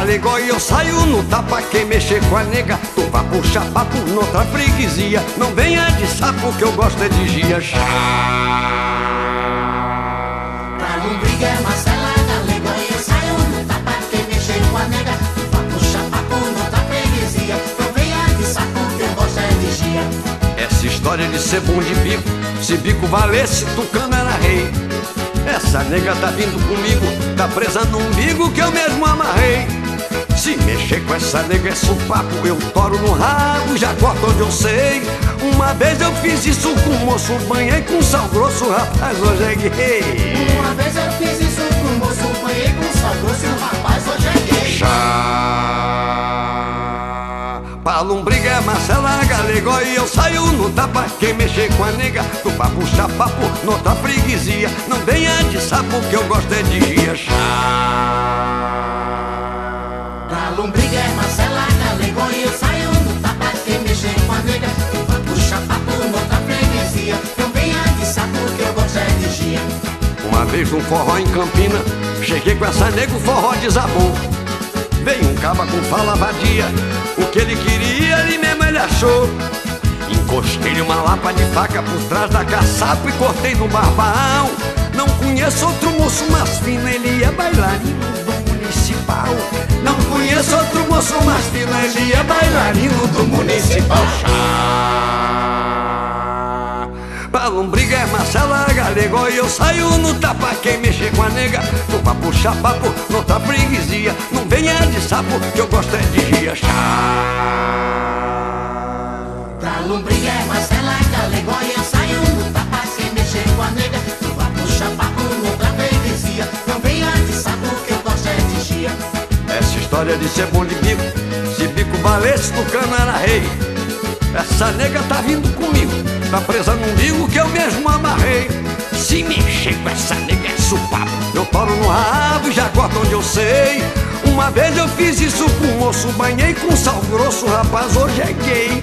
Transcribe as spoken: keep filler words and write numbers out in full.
galegó e eu saio no tapa. Quem mexer com a nega, tu vai puxar papo noutra freguesia. Não venha de sapo que eu gosto é de gias. Pra lombriga é Marcela galegó e eu saio no tapa. Quem mexer com a nega, tu vai puxar papo noutra freguesia. Não venha de sapo que eu gosto é de gia. Essa história de ser bom de bico, se bico valesse, tucano era rei. Essa nega tá vindo comigo, tá presa no umbigo que eu mesmo amarrei. Se mexer com essa nega é supapo, eu toro no rabo, já corto onde eu sei. Uma vez eu fiz isso com o moço, banhei com sal grosso, rapaz, hoje é gay. Uma vez eu fiz isso com o moço, banhei com sal grosso e o rapaz hoje é gay. Já pra lombriga é Marcela galegó e eu saio no tapa. Quem mexer com a nega, tu vai puxar papo noutra freguesia. Não venha de sapo que eu gosto é de gias. Pra lombriga é Marcela galegó e eu saio no tapa. Quem mexer com a nega, tu vai puxar papo noutra freguesia. Não venha de sapo que eu gosto é de gia. Uma vez num forró em Campina, cheguei com essa nega, o forró desabou. Veio um caba com fala vadia, o que ele queria ali mesmo ele achou. Encostei-lhe uma lapa de faca por trás da caçapa e cortei no barbão. Não conheço outro moço mais fino, ele é bailarino do municipal. Não conheço outro moço mais fino, ele é bailarino do municipal. Pra lombriga é Marcela galegó e eu saio no tapa. Quem mexer com a nega, tu vai puxar papo noutra freguesia. Não venha de sapo que eu gosto é de gias. Pra lombriga é Marcela galegó e eu saio no tapa. Quem mexer com a nega, tu vai puxar papo noutra freguesia. Não venha de sapo que eu gosto é de gia. Essa história de ser bom de bico, se bico valesse, tucano era rei. Essa nega tá vindo comigo, tá presa no umbigo que eu mesmo amarrei. Se mexer com essa nega é supapo, eu toro no rabo e já corto onde eu sei. Uma vez eu fiz isso com o moço, banhei com sal grosso, rapaz, hoje é gay.